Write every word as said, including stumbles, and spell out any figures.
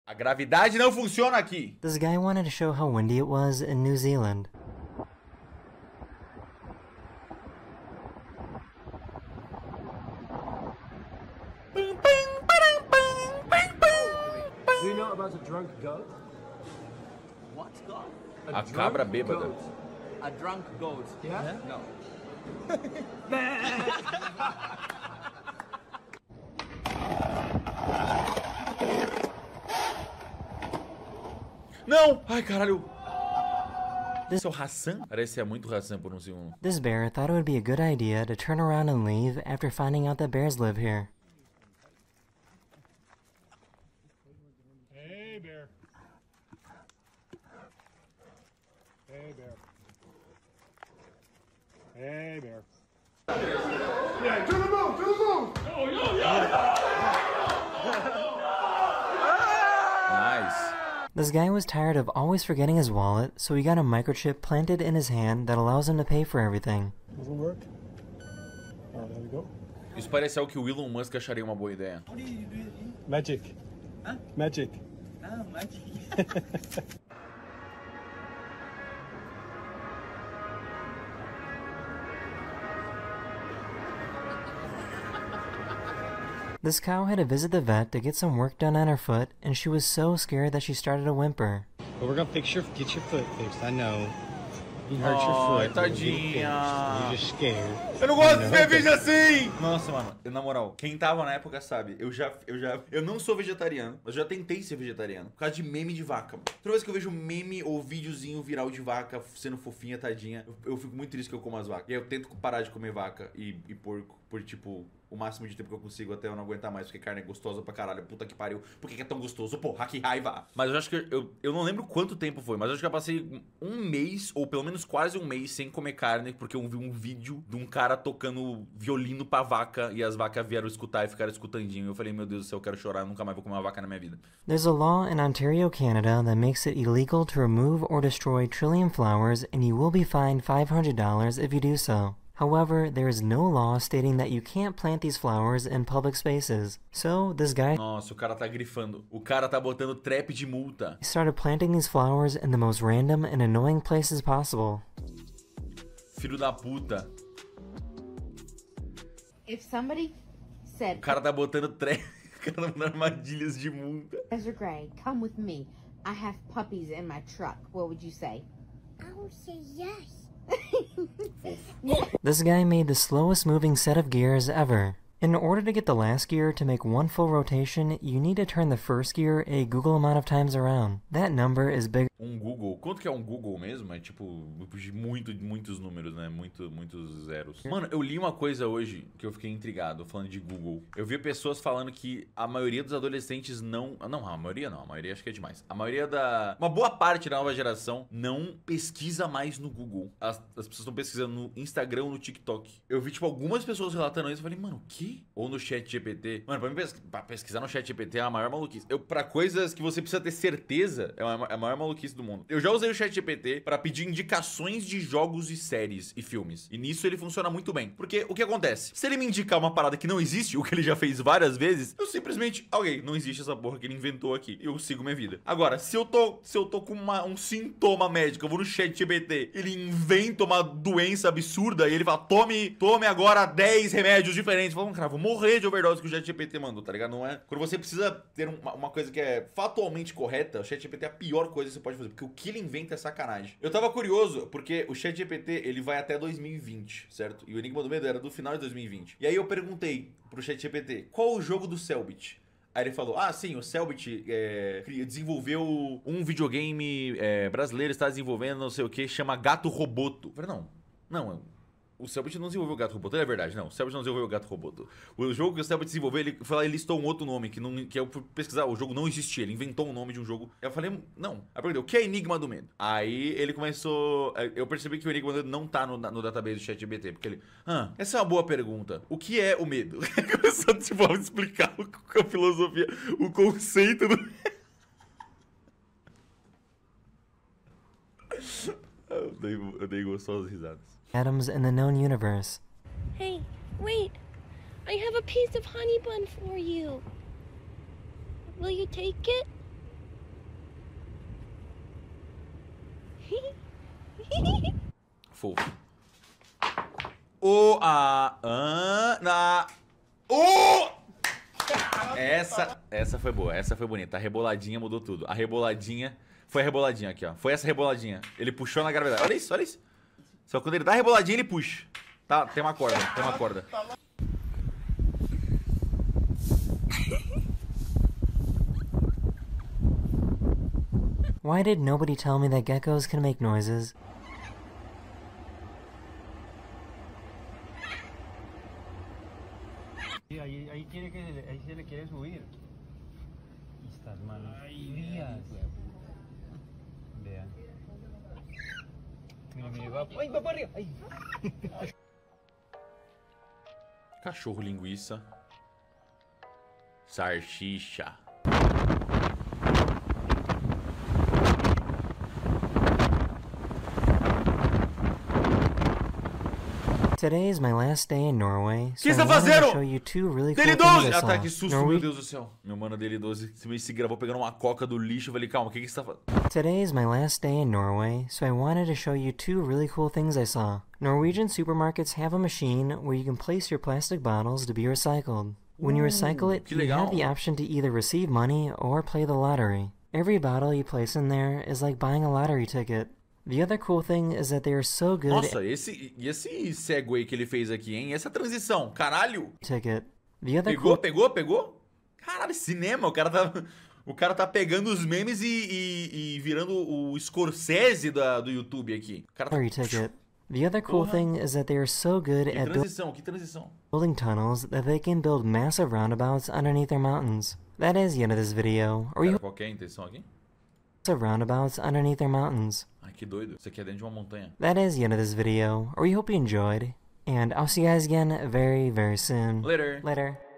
A gravidade não funciona aqui. This guy wanted to show how windy it was in New Zealand. Do you know about a drunk goat? What goat? A cabra bêbada. Goat. A drunk goat. Yeah? No. Não! Ai, caralho. Esse é o Hassan? Parecia muito Hassan por um segundo. This bear thought it would be a good idea to turn around and leave after finding out that bears live here. Hey, bear. Hey, bear. Hey, bear. Yeah, to the moon, to the moon! Oh, yo, yo! Nice. This guy was tired of always forgetting his wallet, so he got a microchip planted in his hand that allows him to pay for everything. Doesn't work? Oh, there we go. Isso parece algo que o Elon Musk acharia uma boa ideia. What do you do? Magic. Huh? Magic. Ah, magic. This cow had to visit the vet to get some work done on her foot, and she was so scared that she started to whimper. But we're gonna fix your, get your foot fixed. I know. You hurt Oh, your foot. We'll get it tadinha. fixed. You're just scared. Eu não gosto de You ver know? vídeo assim! Nossa, mano, eu, na moral, quem tava na época sabe, eu já, eu já, eu não sou vegetariano, mas já tentei ser vegetariano, por causa de meme de vaca, mano. Toda vez que eu vejo meme ou videozinho viral de vaca sendo fofinha, tadinha, eu, eu fico muito triste que eu como as vacas. E aí eu tento parar de comer vaca e, e porco, por tipo, o máximo de tempo que eu consigo até eu não aguentar mais, porque carne é gostosa pra caralho, puta que pariu, por que que é tão gostoso, porra, que raiva. Mas eu acho que, eu, eu não lembro quanto tempo foi, mas eu acho que eu passei um mês, ou pelo menos quase um mês, sem comer carne, porque eu vi um vídeo de um cara tocando violino pra vaca, e as vacas vieram escutar e ficaram escutandinho. Eu falei, meu Deus do céu, eu quero chorar, eu nunca mais vou comer uma vaca na minha vida. There's a law in Ontario, Canada that makes it illegal to remove or destroy trillium flowers, and you will be fined five hundred dollars if you do so. However, there is no law stating that you can't plant these flowers in public spaces. So, this guy Nossa, o cara tá grifando. O cara tá botando trap de multa. started planting these flowers in the most random and annoying places possible. Filho da puta. If somebody said, O cara tá botando trap. O cara tá botando armadilhas de multa. Professor Gray, come with me. I have puppies in my truck. What would you say? I would say yes. This guy made the slowest moving set of gears ever. In order to get the last gear to make one full rotation, you need to turn the first gear a Google amount of times around. That number is bigger. Um Google. Quanto que é um Google mesmo? É tipo, de muito, muitos números, né? Muito, muitos zeros. Mano, eu li uma coisa hoje que eu fiquei intrigado, falando de Google. Eu vi pessoas falando que a maioria dos adolescentes não... Não, a maioria não. A maioria acho que é demais. A maioria da... Uma boa parte da nova geração não pesquisa mais no Google. As, as pessoas estão pesquisando no Instagram ou no TikTok. Eu vi, tipo, algumas pessoas relatando isso. Eu falei, mano, o quê? Ou no chat G P T. Mano, pra mim pes pra pesquisar no chat G P T é a maior maluquice. Eu, pra coisas que você precisa ter certeza, é a, é a maior maluquice do mundo. Eu já usei o chat G P T pra pedir indicações de jogos e séries e filmes. E nisso ele funciona muito bem. Porque o que acontece? Se ele me indicar uma parada que não existe, o que ele já fez várias vezes, eu simplesmente, ok, não existe essa porra que ele inventou aqui. Eu sigo minha vida. Agora, se eu tô, se eu tô com uma, um sintoma médico, eu vou no chat G P T, ele inventa uma doença absurda e ele fala, tome, tome agora dez remédios diferentes. Eu falo, cara, vou morrer de overdose que o chat G P T mandou, tá ligado? Não é? Quando você precisa ter uma, uma coisa que é fatualmente correta, o chat G P T é a pior coisa que você pode fazer, porque o que ele inventa é sacanagem. Eu tava curioso, porque o chat G P T, ele vai até dois mil e vinte, certo? E o Enigma do Medo era do final de dois mil e vinte. E aí eu perguntei pro chat G P T, qual o jogo do Cellbit? Aí ele falou, ah, sim, o Cellbit é, desenvolveu um videogame é, brasileiro, está desenvolvendo não sei o que, chama Gato Roboto. Eu falei, não, não, o Cellbit não desenvolveu o Gato Roboto, é verdade, não, o Cellbit não desenvolveu o Gato Roboto. O jogo que o Cellbit desenvolveu, ele foi lá e listou um outro nome, que, não, que eu fui pesquisar, o jogo não existia, ele inventou um nome de um jogo. Eu falei, não. Aí perguntei, o que é Enigma do Medo? Aí ele começou, eu percebi que o Enigma do Medo não tá no, no database do chat G P T, porque ele, ah, essa é uma boa pergunta, o que é o medo? Ele começou, tipo, a explicar a filosofia, o conceito do... Eu dei, eu dei gostosas risadas. Atoms in the known universe. Hey, wait. I have a piece of honey bun for you. Will you take it? fofo. O, a, ana, o... Essa, essa foi boa, essa foi bonita. A reboladinha mudou tudo. A reboladinha, foi a reboladinha aqui, ó. Foi essa reboladinha. Ele puxou na gravidade. Olha isso, olha isso. Só quando ele dá a reboladinha, ele puxa. Tá, tem uma corda, tem uma corda. Why did nobody tell me that geckos can make noises? Ahí, ahí quiere que se le, ahí se le quiere subir. Estas manos frías. Vean. Mire, mire, va. ¡Ay, va para arriba! ¡Ay! Cachorro linguiça. Salsicha. Today is my last day in Norway, so Que I está wanted to fazendo? show you two really cool Dele things doze! I Ah saw. tá, que susto, meu Norwe- Deus do céu. Meu mano Dele doze se, se gravou pegando uma coca do lixo. Eu falei, calma, o que que você tá fazendo? Today is my last day in Norway, so I wanted to show you two really cool things I saw. Norwegian supermarkets have a machine where you can place your plastic bottles to be recycled. When you recycle it, que you have legal. the option to either receive money or play the lottery. Every bottle you place in there is like buying a lottery ticket. The other cool thing is that they are so good Nossa, esse, e esse segue que ele fez aqui, hein? Essa transição, caralho. ticket. The other Pegou, cool pegou, pegou? Caralho, cinema, o cara tá... O cara tá pegando os memes e, e, e virando o Scorsese da, do YouTube aqui. O cara tá... lottery ticket. The other cool Porra. thing is that they are so good Que at building transição, que transição. building tunnels that they can build massive roundabouts underneath their mountains. That is the end of this video. Or you Cara, qual que é a intenção aqui? massive roundabouts underneath their mountains. Ai, que doido. Isso aqui é dentro de uma montanha. That is the end of this video. Or we hope you enjoyed. And I'll see you guys again very, very soon. Later. Later.